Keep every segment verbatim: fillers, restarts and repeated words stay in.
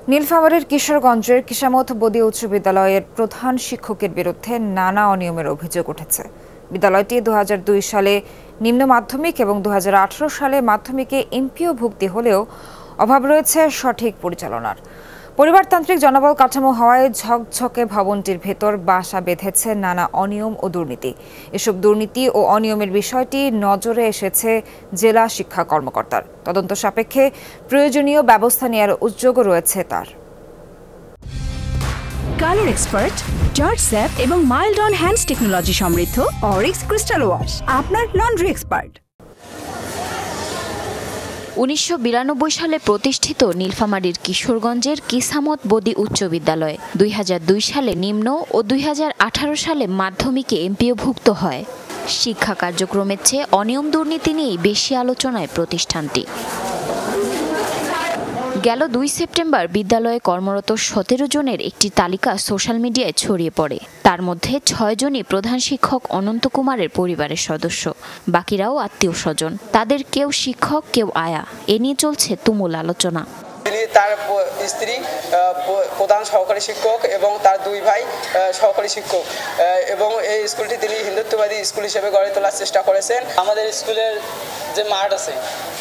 নীলফামারীর কিশোরগঞ্জের কিসামত বদি উচ্চ বিদ্যালয়ের প্রধান শিক্ষকের বিরুদ্ধে নানা অনিয়মের অভিযোগ উঠেছে। বিদ্যালয়টি দু হাজার দুই সালে নিম্ন মাধ্যমিক এবং দু হাজার আঠারো সালে মাধ্যমিকে এমপিও ভুক্তি হলেও অভাব রয়েছে সঠিক পরিচালনার। পরিবারতান্ত্রিক জনবল কাঠামো হওয়ায় ঝকঝকে ভবনটির ভেতর বাসা বেঁধেছে নানা অনিয়ম ও দুর্নীতি। এসব দুর্নীতি ও অনিয়মের বিষয়টি নজরে এসেছে জেলা শিক্ষা কর্মকর্তার। তদন্ত সাপেক্ষে প্রয়োজনীয় ব্যবস্থা নেওয়ার উদ্যোগও রয়েছে তার। কালার এক্সপার্ট, জর্জ স্যাপ এবং মাইল্ড অন হ্যান্ডস টেকনোলজি সমৃদ্ধ অরিক্স ক্রিস্টাল ওয়াশ আপনার লন্ড্রি এক্সপার্ট। উনিশশো বিরানব্বই সালে প্রতিষ্ঠিত নীলফামারীর কিশোরগঞ্জের কিসামত বদি উচ্চ বিদ্যালয় দুই হাজার দুই সালে নিম্ন ও দুই হাজার আঠারো সালে মাধ্যমিকে এমপিওভুক্ত হয়। শিক্ষা কার্যক্রমের চেয়ে অনিয়ম দুর্নীতি নিয়েই বেশি আলোচনায় প্রতিষ্ঠানটি। গেল দুই সেপ্টেম্বর বিদ্যালয়ে কর্মরত সতেরো জনের একটি তালিকা সোশ্যাল মিডিয়ায় ছড়িয়ে পড়ে। তার মধ্যে ছয় জনই প্রধান শিক্ষক অনন্ত কুমারের পরিবারের সদস্য, বাকিরাও আত্মীয় স্বজন। তাদের কেউ শিক্ষক, কেউ আয়া। এ নিয়ে চলছে তুমুল আলোচনা। তিনি তার স্ত্রী প্রধান সহকারী শিক্ষক এবং তার দুই ভাই সহকারী শিক্ষক, এবং এই স্কুলটি তিনি হিন্দুত্ববাদী স্কুল হিসেবে গড়ে তোলার চেষ্টা করেছেন। আমাদের স্কুলের যে মাঠ আছে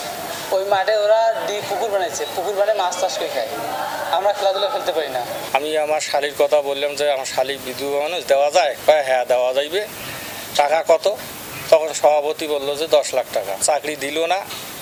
ওই মাঠে ওরা ডি পুকুর বানাইছে, পুকুর বানিয়ে মাছ চাষ করে খায়। আমরা খেলাধুলা খেলতে পারি না। আমি আমার শালির কথা বললাম যে আমার শালি বিধবা মানুষ, দেওয়া যায়? হ্যাঁ দেওয়া যাইবে। টাকা কত? তখন সভাপতি বললো যে দশ লাখ টাকা। চাকরি দিল না।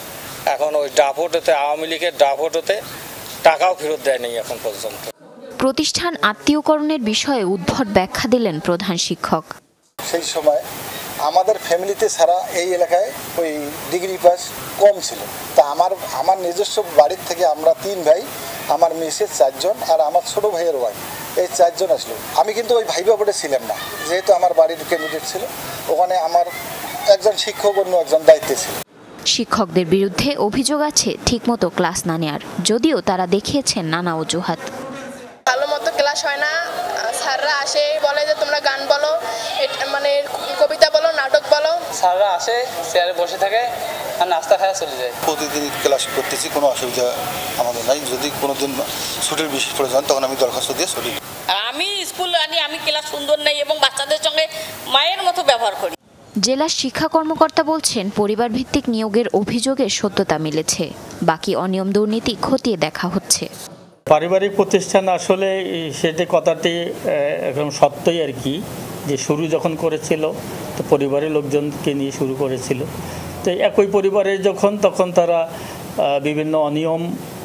এখন ওই ডাভোটতে, আওয়ামী লীগের ডাভোটতে টাকাও ফেরত দেয়নি এখন পর্যন্ত। প্রতিষ্ঠান আত্মীয়করণের বিষয়ে উদ্ভট ব্যাখ্যা দিলেন প্রধান শিক্ষক। সেই সময় আমাদের ফ্যামিলিতে ছাড়া এই এলাকায় ওই ডিগ্রি পাস কম ছিল। তা আমার আমার নিজস্ব বাড়ির থেকে আমরা তিন ভাই, আমার মেসের চারজন আর আমার ছোট ভাইয়ের ওয়াইফ, এই চারজন আসলো। আমি কিন্তু ওই ভাই বাবুটা ছিলাম না, যেহেতু আমার বাড়ির ক্যান্ডিডেট ছিল। ওখানে আমার একজন শিক্ষক অন্য একজন দায়িত্বে ছিল। শিক্ষকদের বিরুদ্ধে অভিযোগ আছে ঠিকমতো ক্লাস না নেয়ার, যদিও তারা দেখিয়েছেন নানা অজুহাত। ভালো মতো ক্লাস হয় না, স্যাররা আসে বলে যে তোমরা গান বলো, মানে কবিতা বলো, নাটক বলো। স্যাররা আসে, চেয়ারে বসে থাকে আর নাস্তা খাওয়া চলে যায়। প্রতিদিন ক্লাস করতেছি, কোনো অসুবিধা আমাদের নাই। যদি কোনোদিন ছুটির বিশেষ প্রয়োজন তখন আমি দরখাস্ত দিয়ে ছুটি। আমি স্কুল আনি, আমি ক্লাস সুন্দর নেই এবং বাচ্চাদের সঙ্গে মায়ের মতো ব্যবহার করি। জেলা শিক্ষা কর্মকর্তা বলছেন, পরিবার ভিত্তিক নিয়োগের অভিযোগের সত্যতা মিলেছে, বাকি অনিয়ম দুর্নীতি খতিয়ে দেখা হচ্ছে। পারিবারিক প্রতিষ্ঠান আসলে সেটি কথাটি এখন সত্যই আর কি, যে শুরু যখন করেছিল তো পরিবারের লোকজনকে নিয়ে শুরু করেছিল। তো একই পরিবারে যখন তখন তারা বিভিন্ন অনিয়ম,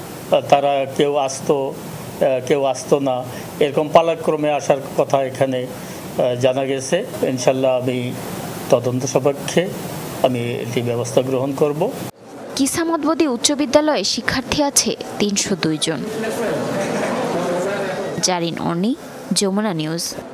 তারা কেউ আসতো কেউ আসতো না, এরকম পালাক্রমে আসার কথা এখানে জানা গেছে। ইনশাল্লাহ আমি তদন্ত সাপেক্ষে আমি এটি ব্যবস্থা গ্রহণ করব। কিসামত বদি উচ্চ বিদ্যালয়ে শিক্ষার্থী আছে তিনশো দুই জন। জারিন অর্নি, যমুনা নিউজ।